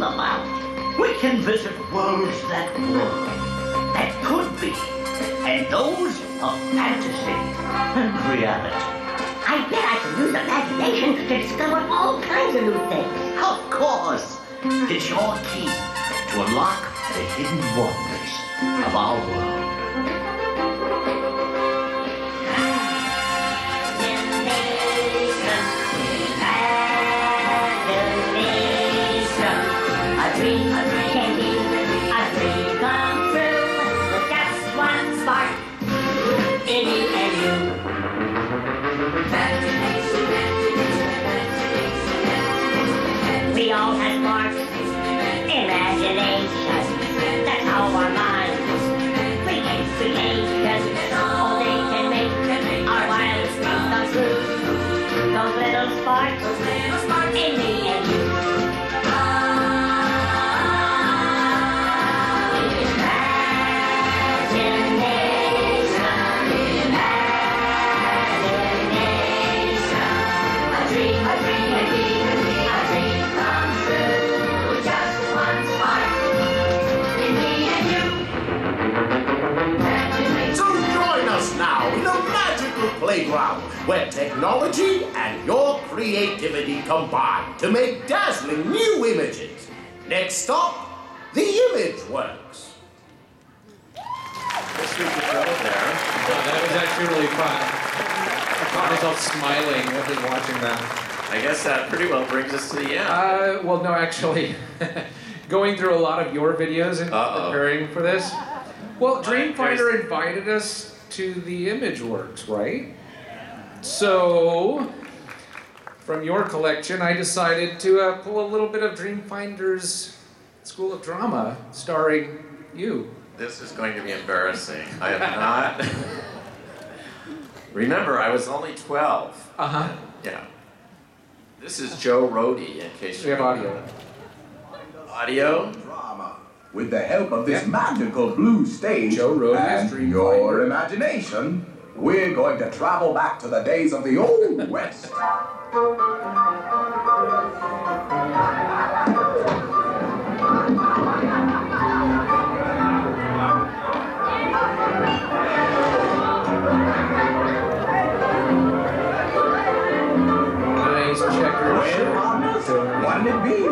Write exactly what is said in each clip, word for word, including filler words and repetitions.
dream about. We can visit worlds that were, that could be, and those of fantasy and reality. I bet I can use imagination to discover all kinds of new things. Of course. It's your key to unlock the hidden wonders of our world. A dream, a dream, can be a dream come true with just one spark in me and you. We all have sparks, imagination. That's how our minds create, create. All they can make our wild dreams come true. Those little sparks in me and you. Playground, where technology and your creativity combine to make dazzling new images. Next stop, the ImageWorks. This was the show there. Oh, that was actually really fun. I caught myself smiling after watching that. I guess that pretty well brings us to the end. Uh, well, no, actually, going through a lot of your videos and Uh-oh. preparing for this. Well, Dreamfinder There's- invited us to the ImageWorks, right? So, from your collection, I decided to uh, pull a little bit of Dreamfinder's School of Drama, starring you. This is going to be embarrassing. I am not. Remember, I was only twelve. Uh huh. Yeah. This is Joe Rohde, in case We you have audio. Audio? Drama. With the help of this magical blue stage Joe Rohde as and Dreamfinder. your imagination, we're going to travel back to the days of the Old West. Nice checkered Well, shirt. Thomas, what'd it be?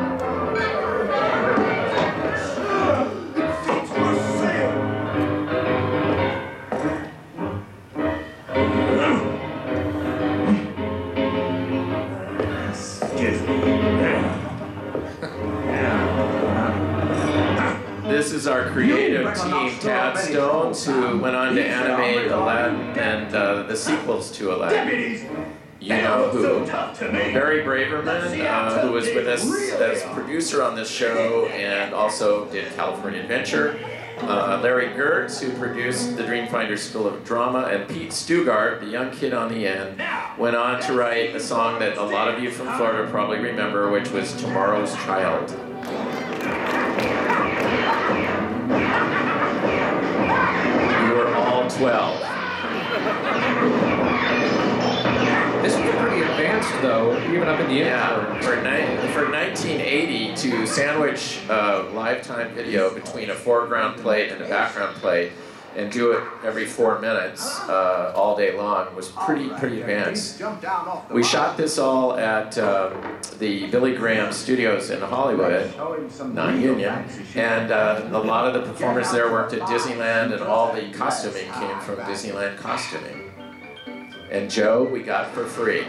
This is our creative team, Tad Stones, who went on to animate Aladdin and uh, the sequels to Aladdin. You know who? Barry Braverman, uh, who was with us as producer on this show and also did California Adventure. Uh, Larry Gertz, who produced the Dreamfinder School of Drama, and Pete Stugart, the young kid on the end, went on to write a song that a lot of you from Florida probably remember, which was Tomorrow's Child. You were all twelve. This was pretty advanced, though, even up in the Yeah, air. for, ni- for nineteen eighty, to sandwich a lifetime video between a foreground plate and a background plate and do it every four minutes uh, all day long was pretty, pretty advanced. We shot this all at um, the Billy Graham Studios in Hollywood, non-union, and uh, a lot of the performers there worked at Disneyland, and all the costuming came from Disneyland costuming. And Joe, we got for free.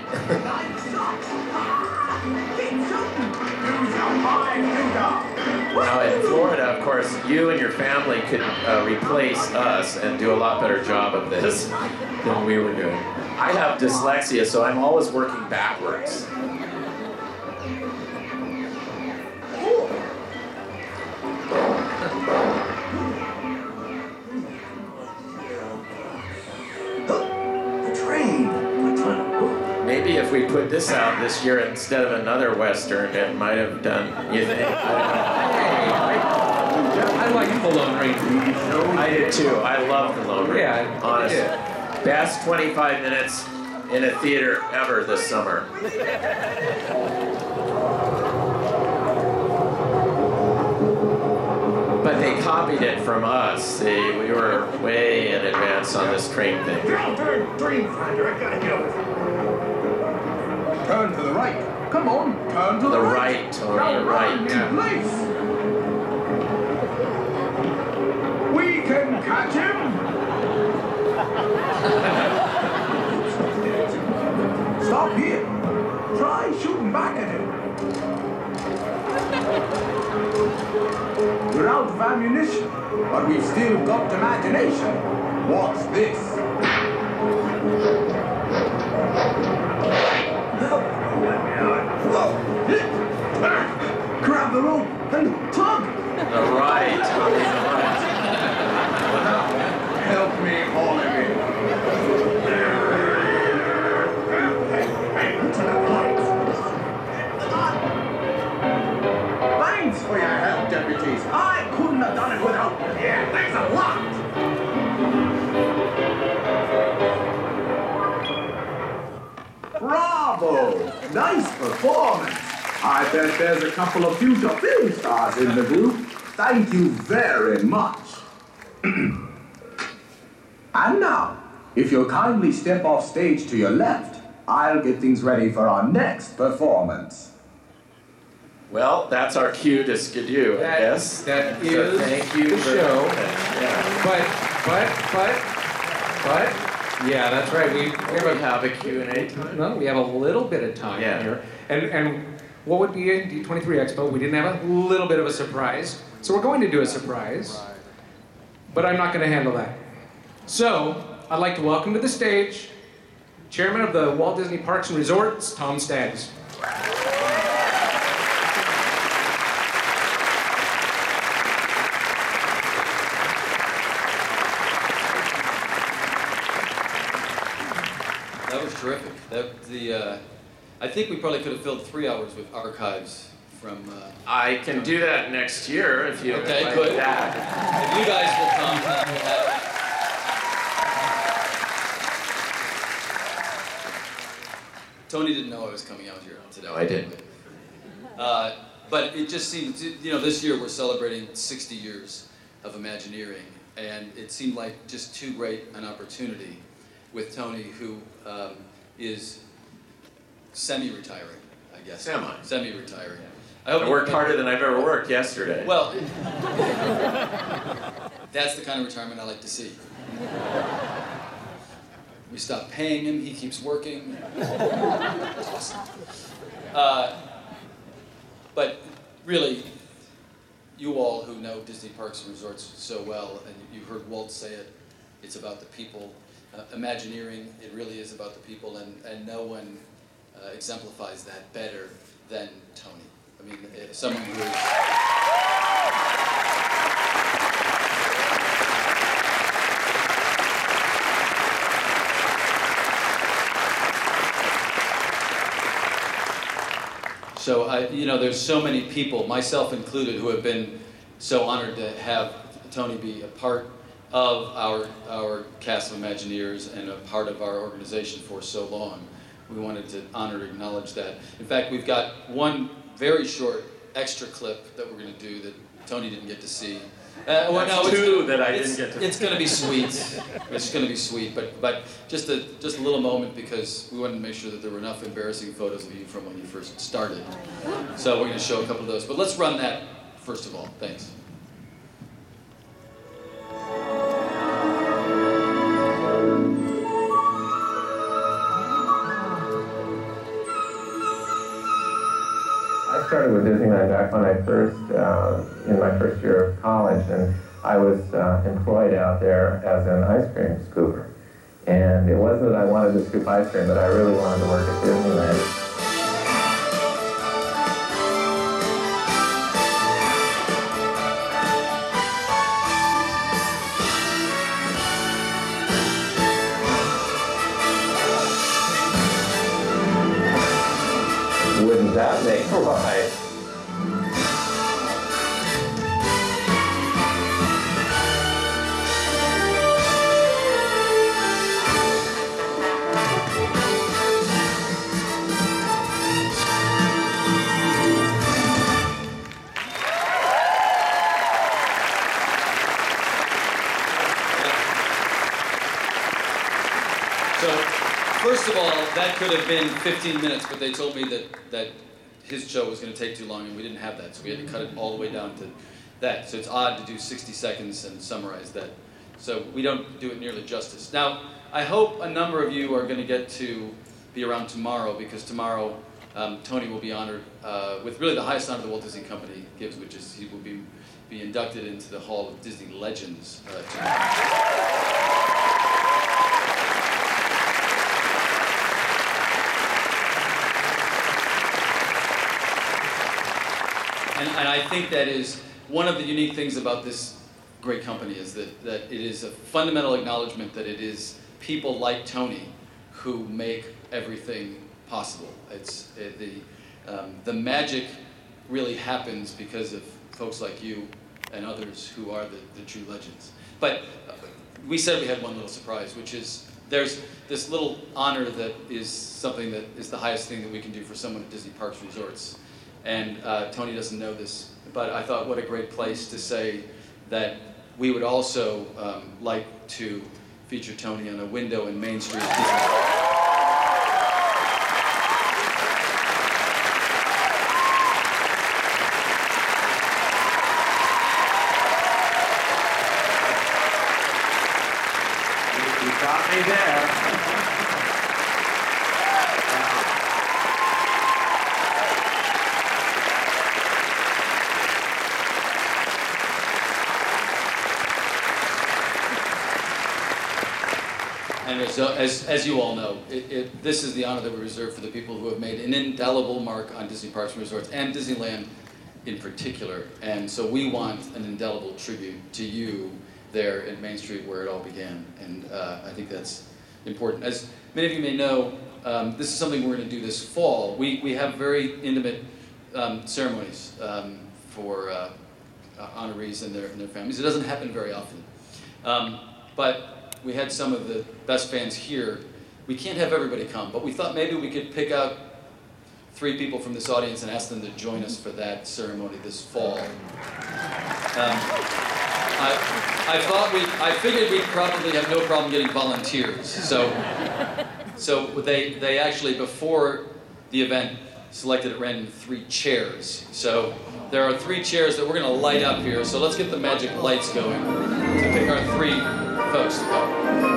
Now in Florida, of course, you and your family could uh, replace us and do a lot better job of this than we were doing. I have dyslexia, so I'm always working backwards. Maybe if we put this out this year instead of another Western, it might have done, you think? I I like the Lone Ranger. don't know. I did too. I love the Lone Ranger. Yeah, I honestly. did. Best twenty-five minutes in a theater ever this summer. copied it from us. See, we were way in advance on this train thing. Dreamfinder, I gotta go. Turn to the right. Come on, turn to the, The right. right, Tony, Now the run right. in place. We can catch him. Stop here. Try shooting back at him. We're out of ammunition, but we've still got imagination. What's this? Whoa! Grab the rope and tug! The right, Tony, the right. Help me haul him in. Thanks for your help, deputies. I couldn't have done it without you. Yeah, thanks a lot. Bravo! Nice performance. I bet there's a couple of future film stars in the group. Thank you very much. And now, if you'll kindly step off stage to your left, I'll get things ready for our next performance. Well, that's our cue to skidoo, I That- guess. that So is thank you the for show. Yeah. But, but, but, but, yeah, that's right. We, we have We a have a Q and A time. No, we have a little bit of time Yeah. here. And and what would be in D twenty-three Expo? We didn't have a little bit of a surprise. So we're going to do a surprise. But I'm not going to handle that. So, I'd like to welcome to the stage Chairman of the Walt Disney Parks and Resorts, Tom Staggs. That was terrific. That the uh, I think we probably could have filled three hours with archives from. Uh, I can do that next year if you Okay, like good. that. if you guys will come, we'll have it. Tony didn't know I was coming out here today. No, I didn't. Uh, but it just seemed, you know, this year we're celebrating sixty years of Imagineering, and it seemed like just too great an opportunity with Tony, who um, is semi-retiring, I guess. Semi. Semi-retiring. I, hope I you- worked harder than I've ever worked yesterday. Well, that's the kind of retirement I like to see. We stop paying him, he keeps working. Awesome. Uh, but really, you all who know Disney Parks and Resorts so well, and you heard Walt say it, it's about the people. Uh, Imagineering, it really is about the people, and, and no one uh, exemplifies that better than Tony. I mean, uh, someone who is... So, I, you know, there's so many people, myself included, who have been so honored to have Tony be a part of our, our cast of Imagineers and a part of our organization for so long. We wanted to honor and acknowledge that. In fact, we've got one very short extra clip that we're going to do that Tony didn't get to see. Uh, well, That's no, it's two gonna- that I it's- didn't get to It's going to be sweet. It's going to be sweet, but but just a just a little moment because we wanted to make sure that there were enough embarrassing photos of you from when you first started. So we're going to show a couple of those, but let's run that first of all. Thanks. I started with Disneyland back when I first, uh, in my first year of college, and I was uh, employed out there as an ice cream scooper. And it wasn't that I wanted to scoop ice cream, but I really wanted to work at Disneyland. Wouldn't that make a ride? So, first of all, that could have been fifteen minutes, but they told me that, that his show was going to take too long, and we didn't have that, so we had to cut it all the way down to that. So it's odd to do sixty seconds and summarize that. So we don't do it nearly justice. Now, I hope a number of you are going to get to be around tomorrow, because tomorrow um, Tony will be honored uh, with really the highest honor the Walt Disney Company gives, which is he will be, be inducted into the Hall of Disney Legends uh, tomorrow. And, and I think that is one of the unique things about this great company, is that, that it is a fundamental acknowledgement that it is people like Tony who make everything possible. It's it, the um, the magic really happens because of folks like you and others who are the, the true legends. But uh, we said we had one little surprise, which is there's this little honor that is something that is the highest thing that we can do for someone at Disney Parks Resorts. And uh, Tony doesn't know this, but I thought what a great place to say that we would also um, like to feature Tony on a window in Main Street. You got me there. And as, uh, as, as you all know, it, it, this is the honor that we reserve for the people who have made an indelible mark on Disney Parks and Resorts, and Disneyland in particular. And so we want an indelible tribute to you there at Main Street where it all began. And uh, I think that's important. As many of you may know, um, this is something we're going to do this fall. We, we have very intimate um, ceremonies um, for uh, uh, honorees and their, and their families. It doesn't happen very often. Um, but we had some of the best fans here. We can't have everybody come, but we thought maybe we could pick out three people from this audience and ask them to join us for that ceremony this fall. Um, I, I thought we, I figured we'd probably have no problem getting volunteers. So, so they, they actually, before the event, selected at random three chairs. So there are three chairs that we're gonna light up here. So let's get the magic lights going to pick our three folks to go.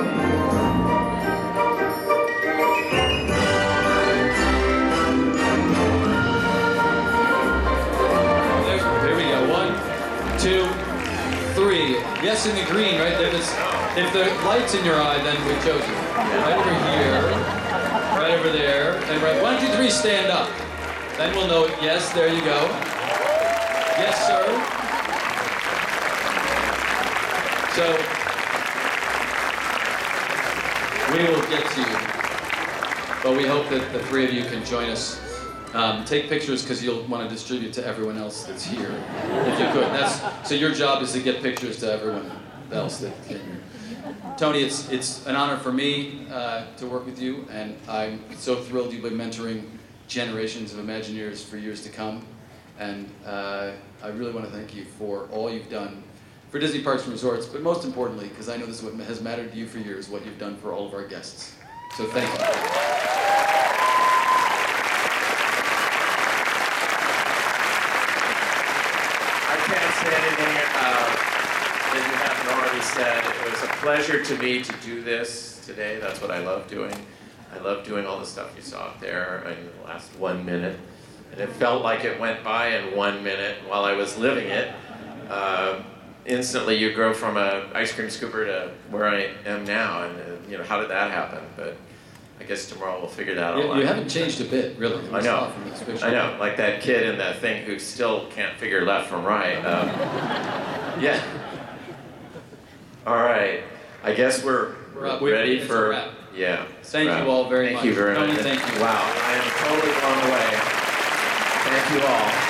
There, there we go. One, two, three. Yes, in the green, right there. This, if the light's in your eye, then we chose you. Right over here, right over there, and right. One, two, three. Stand up. Then we'll know. Yes, there you go. Yes, sir. So. We will get to you, but we hope that the three of you can join us. Um, take pictures because you'll want to distribute to everyone else that's here, if you could. That's, so your job is to get pictures to everyone else that's here. Tony, it's, it's an honor for me uh, to work with you, and I'm so thrilled you'll be mentoring generations of Imagineers for years to come. And uh, I really want to thank you for all you've done for Disney Parks and Resorts, but most importantly, because I know this is what has mattered to you for years, what you've done for all of our guests. So thank you. I can't say anything uh, that you haven't already said. It was a pleasure to me to do this today. That's what I love doing. I love doing all the stuff you saw up there in the last one minute. And it felt like it went by in one minute while I was living it. Uh, Instantly, you grow from an ice cream scooper to where I am now, and uh, you know, how did that happen? But I guess tomorrow we'll figure that you, out. You haven't changed a bit, really. I know. I know, like that kid in that thing who still can't figure left from right. Um, yeah. All right. I guess we're, we're we're ready it's for. A wrap. Yeah. Thank wrap. you all very thank much. Thank you very Tony, much. Thank you. Wow, I am totally blown away. Thank you all.